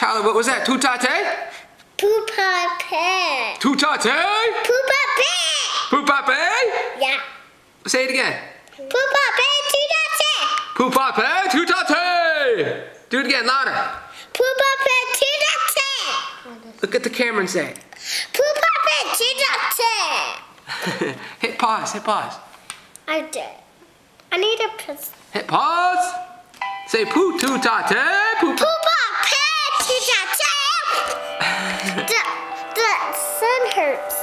Tyler, what was that? Tutate? Poopa. Tutate? Poopa. Pupape? Yeah. Say it again. Poopa. Pupape, tutate! Do it again, louder. Poopa. Look at the camera and say it. Poopa. Hit pause, hit pause. I did. I need a press. Hit pause. Say poo tutate, poop. Poopa. The sun hurts.